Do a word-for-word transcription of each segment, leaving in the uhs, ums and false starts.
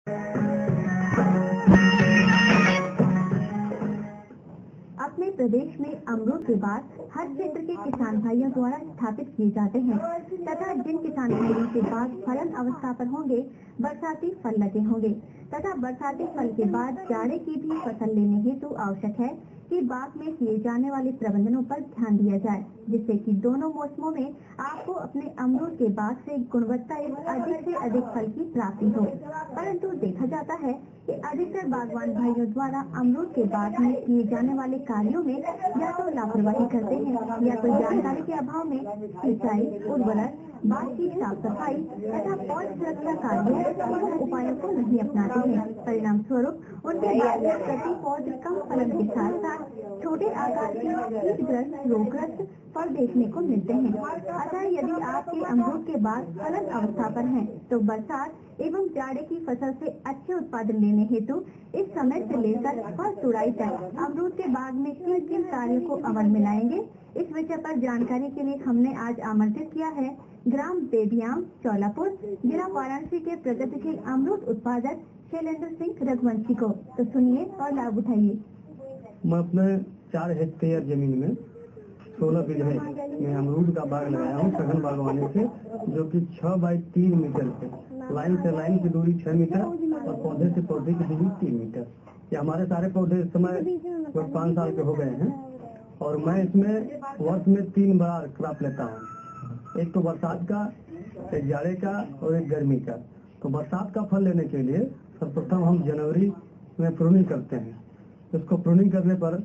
अपने प्रदेश में अमरूद के बाद हर क्षेत्र के किसान भाइयों द्वारा स्थापित किए जाते हैं तथा जिन किसान भाइयों के बाद फलन अवस्था पर होंगे बरसाती फल लगे होंगे तथा बरसाती फल के बाद जाड़े की भी फसल लेने हेतु आवश्यक है कि बाग में किए जाने वाले प्रबंधनों पर ध्यान दिया जाए जिससे कि दोनों मौसमों में आपको अपने अमरूद के बाग से गुणवत्ता एवं अधिक से अधिक फल की प्राप्ति हो। परंतु देखा जाता है कि अधिकतर बागवान भाइयों द्वारा अमरूद के बाग में किए जाने वाले कार्यों में या तो लापरवाही करते हैं या तो जानकारी के अभाव में सिंचाई, उर्वरक, बाग की साफ सफाई तथा पौध सुरक्षा कार्यों एवं उपायों को नहीं अपनाते हैं। परिणाम स्वरूप उनके बाग में प्रति पौध कम फलन के साथ साथ छोटे आकार के कीटग्रस्त, रोगग्रस्त फल देखने को मिलते हैं। अतः यदि आपके अमरूद के बाग फलन अवस्था पर हैं, तो बरसात एवं जाड़े की फसल से अच्छे उत्पादन लेने हेतु इस समय से लेकर फल तुड़ाई तक अमरूद के बाग में किन किन कार्यों को अमल में लाएंगे, इस विषय पर जानकारी के लिए हमने आज आमंत्रित किया है ग्राम बेबियाम, चौलापुर, जिला वाराणसी के प्रगतिशील अमरूद उत्पादक शैलेंद्र सिंह रघुवंशी को। तो सुनिए और लाभ उठाइए। मैं अपने चार हेक्टेयर जमीन में सोलह बीघे में अमरूद का बाग लगाया हूँ सघन बागवानी से, जो कि छह बाई तीन मीटर से लाइन से लाइन की दूरी छह मीटर और पौधे से पौधे की दूरी तीन मीटर। ये हमारे सारे पौधे इस समय कुछ पाँच साल के हो गए हैं और मैं इसमें वर्ष में तीन बार क्रॉप लेता हूँ, एक तो बरसात का, एक जाड़े का और एक गर्मी का। तो बरसात का फल लेने के लिए सर्वप्रथम हम जनवरी में प्रूनिंग करते हैं। इसको प्रूनिंग करने पर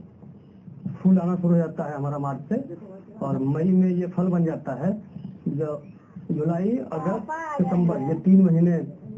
फूल आना शुरू हो जाता है हमारा मार्च से, और मई में ये फल बन जाता है। जो जुलाई, अगस्त, सितंबर ये तीन महीने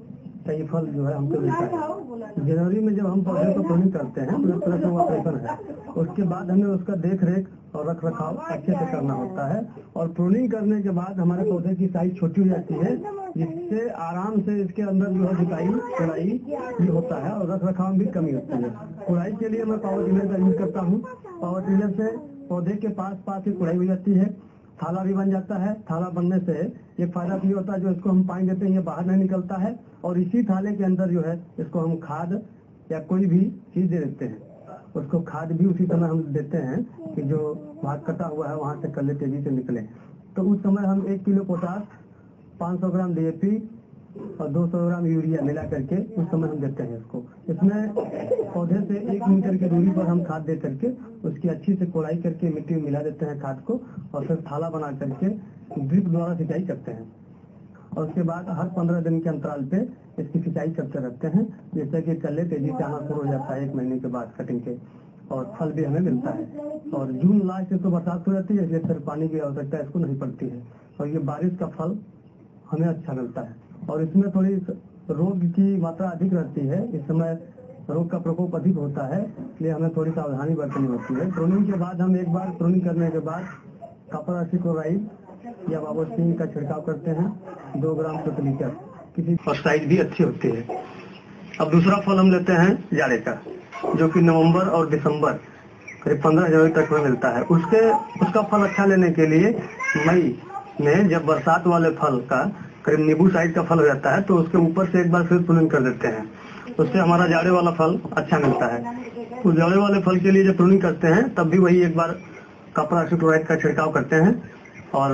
का ये फल जो है हमको मिलता है। जनवरी में जब हम पौधे को प्रूनिंग करते हैं तो इस तरह से ऑपरेशन है, उसके बाद हमें उसका देख रेख और रख रखाव अच्छे से करना होता है। और प्रूनिंग करने के बाद हमारे पौधे की साइज छोटी हो जाती है, जिससे आराम से इसके अंदर जो है जुताई कुड़ाई भी होता है और रख रखाव भी कमी होती है। कुड़ाई के लिए मैं पावर टिलर का यूज करता हूँ। पावर टिलर से पौधे के पास पास ही कुड़ाई हो जाती है, थाला भी बन जाता है। थाला बनने से ये फायदा भी होता है, जो इसको हम पानी देते हैं ये बाहर नहीं निकलता है, और इसी थाले के अंदर जो है इसको हम खाद या कोई भी चीज दे देते हैं। उसको खाद भी उसी समय हम देते हैं कि जो भाग कटा हुआ है वहाँ से कल्ले तेजी से निकले। तो उस समय हम एक किलो पोटास, पाँच सौ ग्राम डी ए पी और दो सौ ग्राम यूरिया मिला करके उस समय हम देते हैं इसको। इसमें पौधे से एक मीटर की दूरी पर हम खाद दे करके उसकी अच्छी से कोड़ाई करके मिट्टी में मिला देते हैं खाद को, और फिर थाला बना करके ड्रिप द्वारा सिंचाई करते हैं। और उसके बाद हर पंद्रह दिन के अंतराल पे इसकी सिंचाई करते रहते हैं, जैसे कि कल्ले तेजी से आना शुरू हो जाता है एक महीने के बाद कटिंग के, और फल भी हमें मिलता है। और जून लास्ट से तो बरसात हो जाती है, इसलिए फिर पानी की आवश्यकता इसको नहीं पड़ती है, और ये बारिश का फल हमें अच्छा मिलता है। और इसमें थोड़ी रोग की मात्रा अधिक रहती है, इस समय रोग का प्रकोप अधिक होता है, इसलिए हमें थोड़ी सावधानी बरतनी होती है। प्रूनिंग के बाद हम एक बार प्रूनिंग करने के बाद कॉपर ऑक्सीक्लोराइड या बाबोस्टीन का छिड़काव करते हैं दो ग्राम प्रति लीटर किसी, और साइज भी अच्छी होती है। अब दूसरा फल हम लेते हैं जाड़े का, जो कि नवंबर और दिसंबर करीब पंद्रह जनवरी तक में मिलता है। उसके उसका फल अच्छा लेने के लिए मई में जब बरसात वाले फल का करीब नींबू साइज का फल हो जाता है, तो उसके ऊपर से एक बार फिर प्रूनिंग कर देते हैं, उससे हमारा जाड़े वाला फल अच्छा मिलता है। उस जाड़े वाले फल के लिए जब प्रूनिंग करते हैं तब भी वही एक बार कॉपर ऑक्सीक्लोराइड का छिड़काव करते हैं। और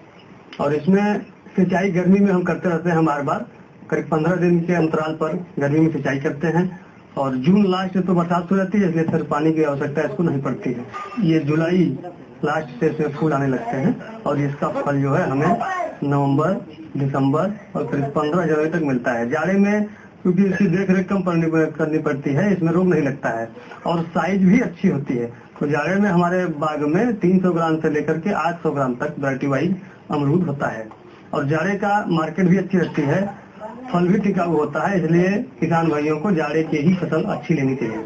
और इसमें सिंचाई गर्मी में हम करते रहते हैं, बार बार करीब पंद्रह दिन के अंतराल पर गर्मी में सिंचाई करते हैं। और जून लास्ट से तो बरसात हो जाती है, इसलिए फिर पानी की आवश्यकता इसको नहीं पड़ती है। ये जुलाई लास्ट से इसमें फूल आने लगते हैं, और इसका फल जो है हमें नवंबर, दिसंबर और करीब पंद्रह जनवरी तक मिलता है। जाड़े में क्योंकि इसकी देख रेख कम करनी पड़ती है, इसमें रोग नहीं लगता है और साइज भी अच्छी होती है। तो जाड़े में हमारे बाग में तीन सौ ग्राम से लेकर के आठ सौ ग्राम तक वैरायटी वाइज अमरूद होता है, और जाड़े का मार्केट भी अच्छी रहती है, फल भी टिकाऊ होता है, इसलिए किसान भाइयों को जाड़े की ही फसल अच्छी लेनी चाहिए।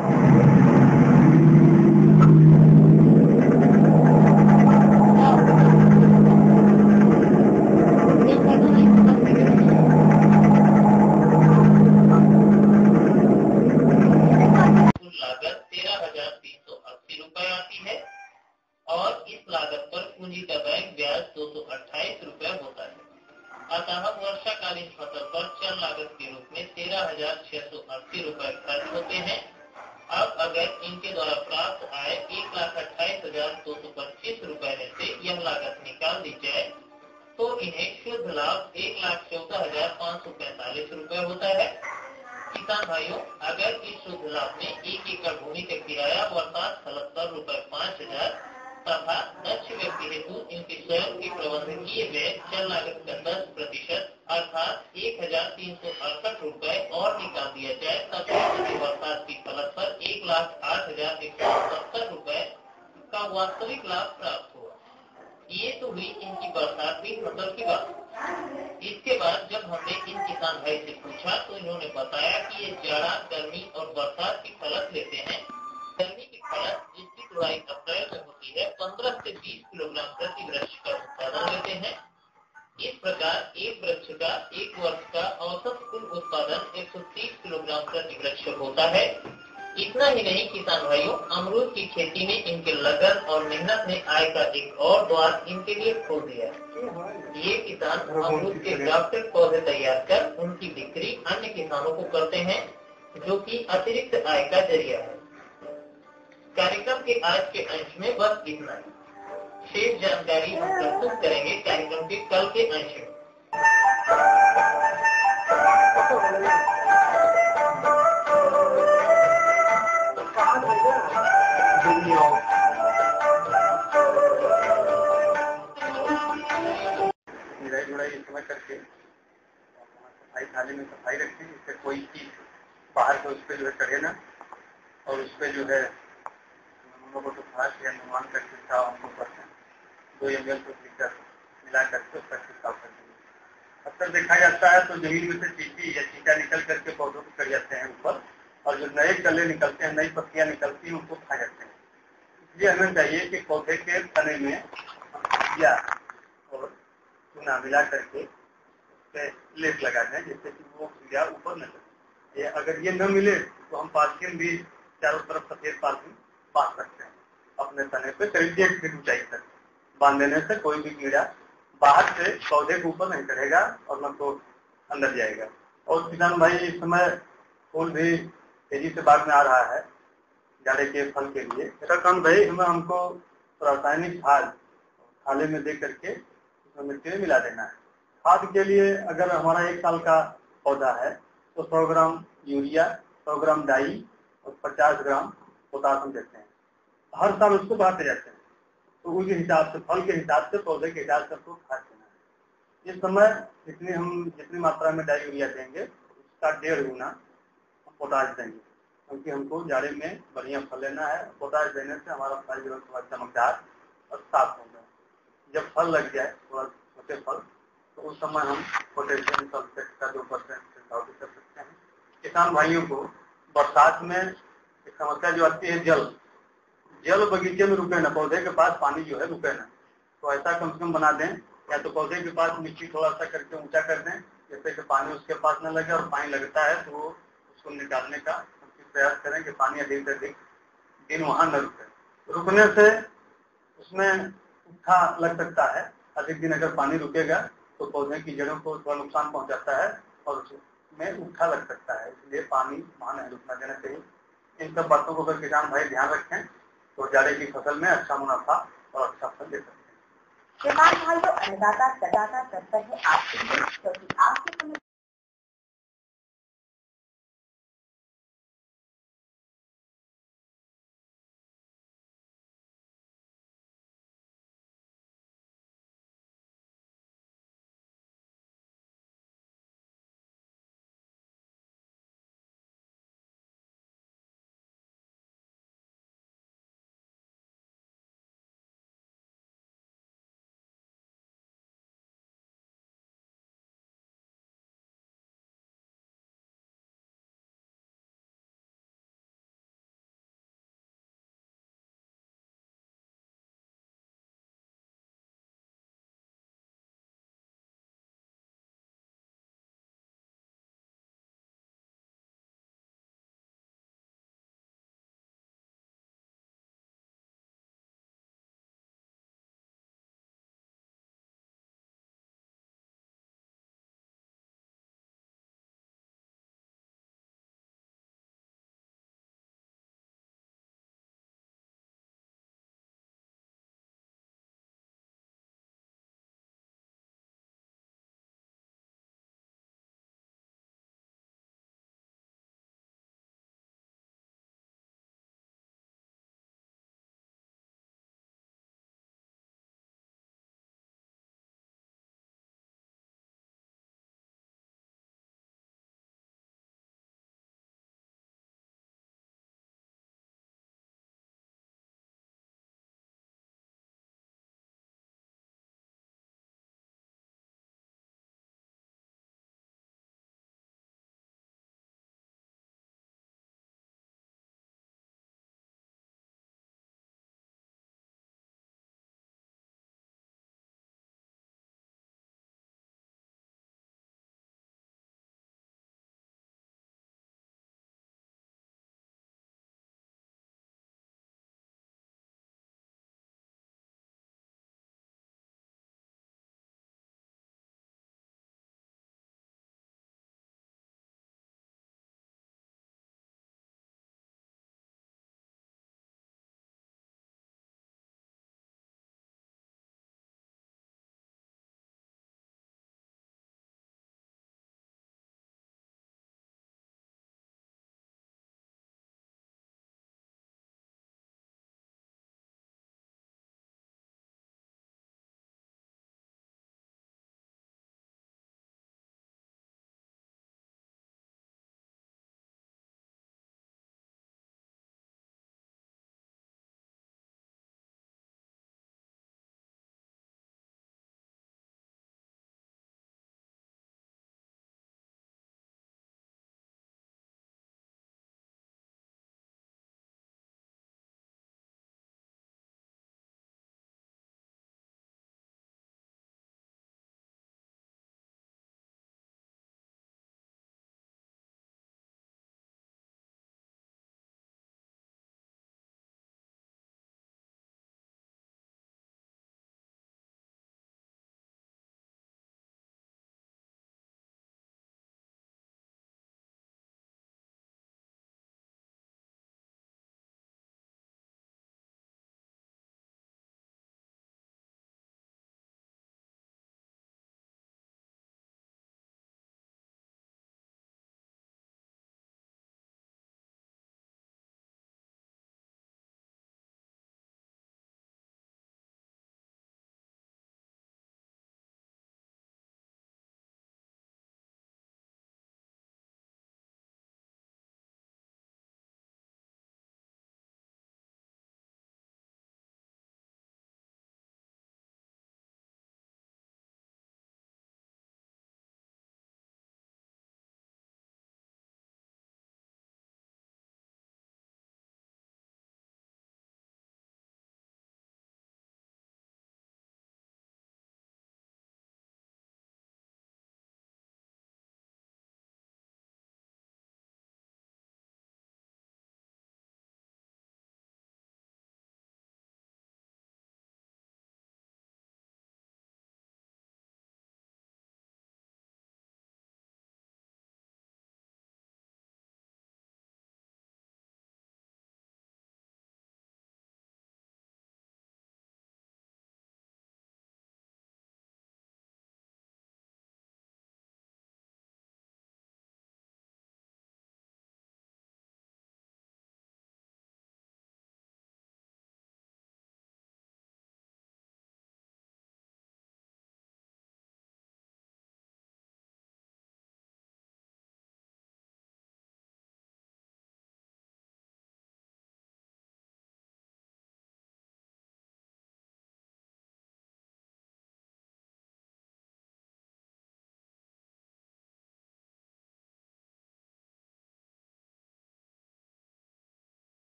और इस लागत पर पूंजी का बैंक ब्याज दो सौ अट्ठाईस रूपए होता है। अतः वर्षाकालीन फसल पर चल लागत के रूप में तेरह हजार छह सौ अस्सी रूपए खर्च होते हैं। अब अगर इनके द्वारा प्राप्त आय एक लाख अट्ठाईस हजार दो सौ पच्चीस रूपए में से यह लागत निकाल दी जाए तो इन्हें शुद्ध लाभ एक लाख चौदह हजार पाँच सौ पैंतालीस रूपए होता है। किसान भाइयों, अगर इस शुद्ध लाभ में एक एकड़ भूमि का किराया अर्थात सतहत्तर रूपए पाँच हजार तथा दक्ष व्यक्ति हेतु इनके स्वयं के प्रबंधकीय व्यय चल लागत का दस प्रतिशत अर्थात एक हजार तीन सौ अड़सठ रूपए और निकाल दिया जाए तब बरसात की फलत पर एक लाख आठ हजार एक सौ सत्तर रूपए का वास्तविक लाभ प्राप्त हुआ। ये तो हुई इनकी बरसात की फसल की बात। इसके बाद जब हमने इन किसान भाई से पूछा तो इन्होंने बताया कि ये जाड़ा, गर्मी और बरसात की फलत लेते हैं। गर्मी की फलत जिसकी तुड़ाई अप्रैल में होती है पंद्रह से बीस किलोग्राम प्रति वृक्ष का उत्पादन लेते हैं। इस प्रकार एक वृक्ष का एक वर्ष का औसत कुल उत्पादन एक सौ तीस किलोग्राम प्रति वृक्ष होता है। इतना ही नहीं किसान भाइयों, अमरूद की खेती में इनके लगन और मेहनत ने आय का एक और द्वार इनके लिए खोल दिया। ये किसान अमरूद के ग्राफ्टेड पौधे तैयार कर उनकी बिक्री अन्य किसानों को करते हैं, जो कि अतिरिक्त आय का जरिया है। कार्यक्रम के आज के अंश में बस इतना ही। शेष जानकारी हम प्रस्तुत करेंगे कार्यक्रम के कल के अंश में। निराई गुड़ाई समय करके सफाई थाली में सफाई रखें, जिससे कोई चीज बाहर से उस पर जो है चढ़े ना, और उस पर जो है हम लोगों को खास या अनुमान कर छिड़काव हमको करते हैं दो एम एल प्रति लीटर मिला करके उसका छिड़काव कर देंगे। अक्सर देखा जाता है तो जमीन में से चीटी या चीटा निकल करके पौधों को चढ़ जाते हैं ऊपर, और जो नए कले निकलते हैं, नई पत्तियां निकलती हैं, उनको खा जाते हैं। इसलिए हमें चाहिए कि पौधे के तने में या और चूना मिला करके लेप लगा दें, जिससे कि वो कीड़ा ऊपर न चले। ये अगर ये न मिले तो हम पार्किंग भी चारों तरफ सफेद पार्किंग बांध सकते हैं अपने तने पे करीब एक फीट ऊंचाई तक। बांध देने से कोई भी कीड़ा बाहर से पौधे के ऊपर नहीं चढ़ेगा और न तो अंदर जाएगा। और किसान भाई, इस समय फूल भी तेजी से बाग में आ रहा है जाड़े के फल के लिए। ऐसा काम भाई हमें हमको रासायनिक खाद थाले में दे करके उसमें मिट्टी में मिला देना है। खाद के लिए अगर हमारा एक साल का पौधा है तो सौ ग्राम यूरिया, सौ ग्राम डाई और पचास ग्राम पोटाश हम देते हैं। हर साल उसको बढ़ाते जाते हैं, तो उसके हिसाब से, फल के हिसाब से, पौधे के हिसाब से हमको खाद देना है। इस समय जितनी हम जितनी मात्रा में डाई यूरिया देंगे उसका डेढ़ गुना पोटाश देंगे, क्योंकि हमको जाड़े में बढ़िया फल लेना है। पोटाश देने से हमारा फल जो है थोड़ा चमकदार और साफ होगा। जब फल लग जाए थोड़ा छोटे फल, तो उस समय हम पोटेशियम सल्फेट का दो परसेंट छिड़काव भी कर सकते हैं। किसान भाइयों को बरसात में एक समस्या जो आती है, जल जल बगीचे में रुके ना, पौधे के पास पानी जो है रुके ना, तो ऐसा कम से कम बना दें, या तो पौधे के पास मिट्टी थोड़ा सा करके ऊंचा कर दें, जैसे कि पानी उसके पास न लगे, और पानी लगता है तो वो उसको निकालने का प्रयास करें कि पानी अधिक से अधिक दिन वहां न रुके। रुकने से उसमें उठा लग सकता है। अधिक दिन अगर पानी रुकेगा तो पौधे की जड़ों को थोड़ा नुकसान पहुंचाता है और उसमें उठा लग सकता है, इसलिए पानी वहां नहीं रुकना देना चाहिए। इन सब बातों को अगर किसान भाई ध्यान रखें तो जाड़े की फसल में अच्छा मुनाफा और अच्छा फल दे सकते हैं। किसान भाइयों, अन्नदाता सदाता तत्पर है आपके लिए, क्योंकि आपके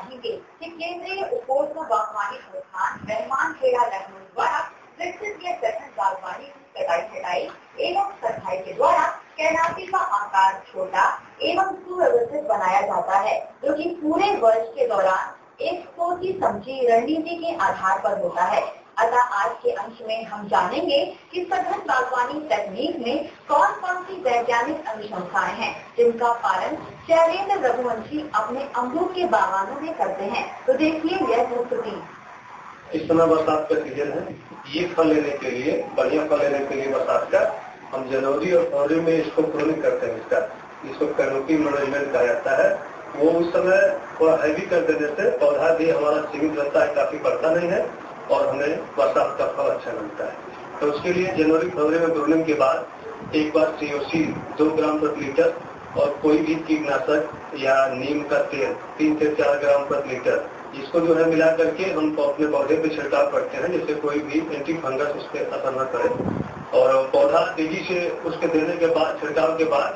कहेंगे कि केंद्रीय उपोष्ण बागवानी संस्थान मेहमान खेड़ा लखनऊ द्वारा विकसित यह सघन बागवानी कटाई छटाई एवं सफाई के द्वारा कैनापी का आकार छोटा एवं सुव्यवस्थित बनाया जाता है, जो कि पूरे वर्ष के दौरान एक सोची समझी रणनीति के आधार पर होता है। अतः आज के अंश में हम जानेंगे कि सघन बागवानी तकनीक में कौन कौन सी वैज्ञानिक अनुशंसाएं हैं जिनका पालन शैलेंद्र रघुवंशी अपने अमरूद के बागानों में करते हैं। तो देखिए यह प्रस्तुति। इस समय बरसात का सीजन है। ये फल लेने के लिए, बढ़िया फल लेने के लिए बरसात का हम जनवरी और फरवरी में इसको प्रूनिंग करते हैं। इसका इसको कैनोपी मैनेजमेंट कहा जाता है। वो उस समय थोड़ा हैवी कर देने से पौधा भी हमारा सीमित रहता है, काफी बढ़ता नहीं है और हमें बरसात का फल अच्छा मिलता है। तो उसके लिए जनवरी फरवरी में प्रूनिंग के बाद एक बार सीओसी दो ग्राम प्रति लीटर और कोई भी कीटनाशक या नीम का तेल तीन से चार ग्राम प्रति लीटर, इसको जो है मिला करके हम अपने पौधे पे छिड़काव करते हैं, जिससे कोई भी एंटी फंगस उस पर असर न करे। और पौधा तेजी से उसके देने के बाद, छिड़काव के बाद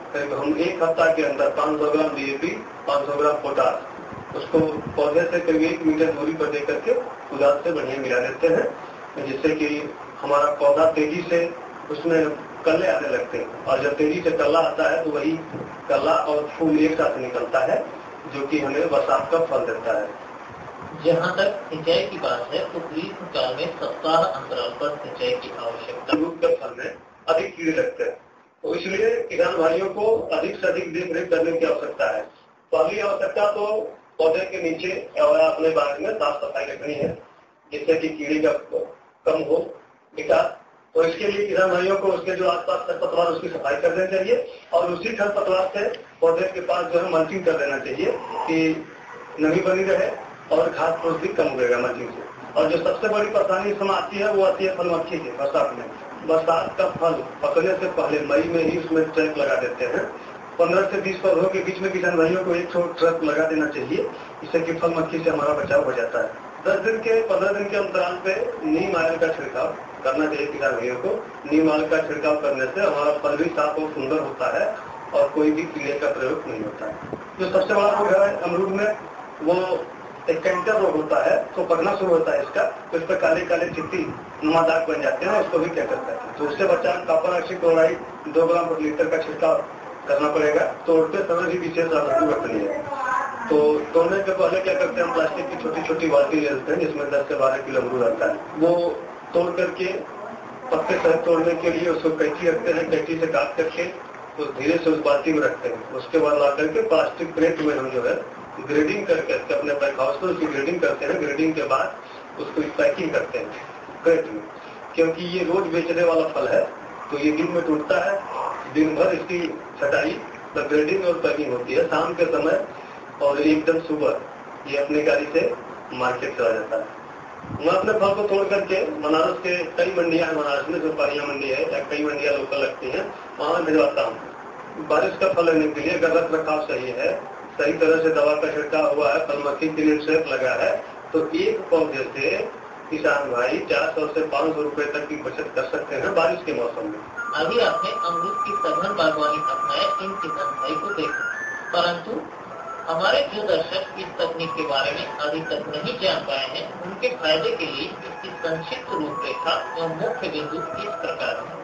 हम एक हफ्ता के अंदर पाँच सौ ग्राम डीएपी, पाँच सौ ग्राम पोटास उसको पौधे से करीब एक मीटर दूरी पर दे करके कुदाल से बढ़िया मिला देते हैं, जिससे कि हमारा पौधा तेजी से उसमें कल्ले आने लगते हैं। और जब तेजी से कल्ला आता है तो वही कल्ला और फूल एक साथ निकलता है, जो कि हमें बरसात का फल देता है। जहाँ तक सिंचाई की बात है तो ग्रीष्म काल में सप्ताह अंतराल पर सिंचाई की आवश्यकता। अमरूद के फल में अधिक कीड़े लगते हैं, तो इसलिए किसान भाइयों को अधिक से अधिक देख रेख करने की आवश्यकता है। पहली आवश्यकता तो पौधे के नीचे और अपने बाग में साफ सफाई रखनी है, जिससे कि कीड़े का कम हो विकास। तो इसके लिए किसान भाइयों को उसके जो आसपास खरपतवार उसकी सफाई कर देनी चाहिए और उसी खरपतवार से पौधे के पास जो है मल्चिंग कर देना चाहिए कि नमी बनी रहे और घास फूस भी कम होगा मल्चिंग से। और जो सबसे बड़ी परेशानी इसमें आती है वो आती है फल मक्खी से। बरसात में बरसात का फल पकने से पहले मई में ही उसमें ट्रैप लगा देते हैं। पंद्रह से बीस पौधों के बीच में किसान भाइयों को एक ट्रैप लगा देना चाहिए, इससे कि फल मक्खी से हमारा बचाव हो जाता है। दस दिन के पंद्रह दिन के अंतराल पे नीम ऑयल का छिड़काव करना चाहिए किसान भाइयों को। नीम ऑयल का छिड़काव करने से हमारा फल भी साफ और सुंदर होता है और कोई भी कीड़े का प्रयोग नहीं होता है। जो सबसे बड़ा रोग है अमरूद में, वो एक कैंकर रोग होता है। तो पकना शुरू होता है इसका, तो इस पर काले काले चिट्टी नुमा दाग बन जाते हैं, उसको भी कैंकर कहते हैं। तो उससे बचाव कॉपर ऑक्सीक्लोराइड दो ग्राम प्रति लीटर का छिड़काव करना पड़ेगा। तोड़ते समय भी विशेष सावधानी बरतनी है। तो तोड़ने के पहले क्या करते हैं, हम प्लास्टिक की छोटी छोटी बाल्टी ले लेते हैं जिसमें दस से बारह किलो अमरूद आता है। वो तोड़ करके पत्ते सहित तोड़ने के लिए उसको कैंची रखते हैं, कैंची से काट करके तो धीरे से उस बाल्टी में रखते हैं। उसके बाद ला करके प्लास्टिक क्रेट में हम जो है ग्रेडिंग करके अपने पैक हाउस में उसकी ग्रेडिंग करते हैं। ग्रेडिंग के बाद उसको पैकिंग करते हैं क्रेट में, क्योंकि ये रोज बेचने वाला फल है तो ये दिन में टूटता है। दिन भर इसकी छटाई ग्रेडिंग और पैकिंग होती है। शाम के समय और एकदम सुबह ये अपनी गाड़ी से मार्केट चला जाता है। मैं अपने फल को तोड़ करके बनारस के कई मंडियां हैं, बनारस में जो पारिया मंडी है या कई मंडियां लोकल लगती हैं, वहां भिजवाता हूँ। बारिश का फल लेने के लिए अगर रख रखाव सही है, सही तरह से दवा का छिड़काव हुआ है, फल मक्खी के लिए ट्रैप लगा है, तो एक पौधे से किसान भाई चार सौ से पाँच सौ रुपए तक की बचत कर सकते हैं बारिश के मौसम में। अभी आपने अमरूद की सघन बागवानी अपनाए इन किसान भाई को देखा, परंतु हमारे जो दर्शक इस तकनीक के बारे में अभी तक नहीं जान पाए हैं, उनके फायदे के लिए इसकी संक्षिप्त रूपरेखा एवं मुख्य बिंदु इस प्रकार है।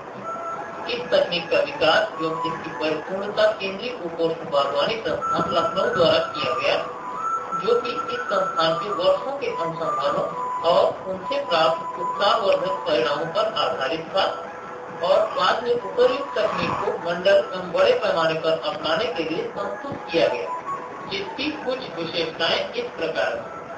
इस तकनीक का विकास एवं इसकी परिपूर्णता केंद्रीय उपोष्ण बागवानी संस्थान लखनऊ द्वारा किया गया, जो कि इस संस्थान के वर्षों के अनुसंधानों और उनसे प्राप्त उत्साहवर्धक परिणामों पर आधारित था और बाद में उपयुक्त तकनीक को मंडल एवं बड़े पैमाने पर अपनाने के लिए संस्तुत किया गया, जिसकी कुछ विशेषताएं इस प्रकार।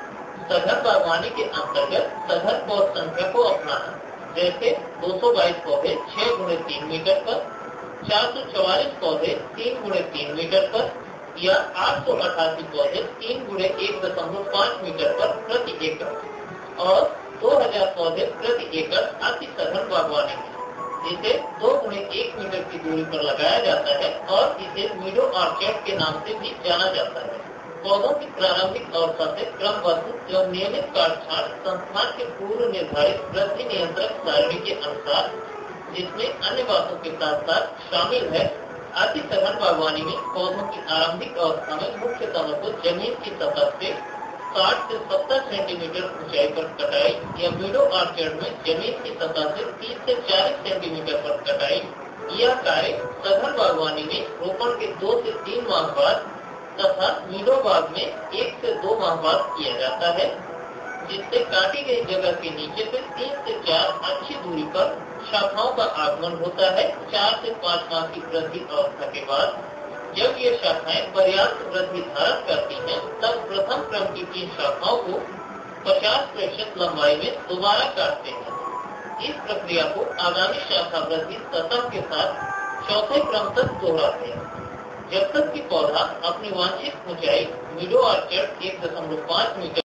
सघन बागवानी के अंतर्गत सघन पौध संख्या को अपनाना, जैसे दो सौ बाईस पौधे छह गुणे तीन मीटर पर, चार सौ चौवालीस पौधे तीन गुणे तीन मीटर पर या आठ सौ अठासी पौधे तीन गुणे एक दशमलव पाँच मीटर पर प्रति एकड़ और दो हजार पौधे प्रति एकड़ अति सघन बागवानी है, जिसे दो गुणे एक मीटर की दूरी पर लगाया जाता है और इसे मीडो ऑर्चर्ड के नाम से भी जाना जाता है। पौधों की प्रारंभिक अवस्था से क्रमबद्ध एवं नियमित काटछांट संस्थान के पूर्व निर्धारित वृद्धि नियंत्रक सारणी के अनुसार, जिसमें अन्य बातों के साथ साथ शामिल है अति सघन बागवानी में पौधों की आरंभिक अवस्था में मुख्य तनों को जमीन की सतह से साठ से सत्तर सेंटीमीटर ऊंचाई पर कटाई या मीडो ऑर्चर्ड में जमीन की सतह से तीस से चालीस सेंटीमीटर पर कटाई यह कार्य सघन बागवानी में रोपण के दो से तीन माह बाद तथा मीडो बाग में एक से दो माह बाद किया जाता है, जिससे काटी गई जगह के नीचे से तीन से चार अच्छी दूरी पर शाखाओं का आगमन होता है। चार से पाँच माह की वृद्धि अवस्था के बाद जब ये शाखाएं पर्याप्त वृद्धि धारण करती हैं, तब प्रथम क्रम की तीन शाखाओं को पचास प्रतिशत लंबाई में दोबारा काटते हैं। इस प्रक्रिया को आगामी शाखा वृद्धि सतह के साथ चौथे क्रम तक दोहराते हैं, जब तक कि पौधा अपनी वांछित ऊंचाई मीडो ऑर्चर्ड एक दशमलव पाँच मीटर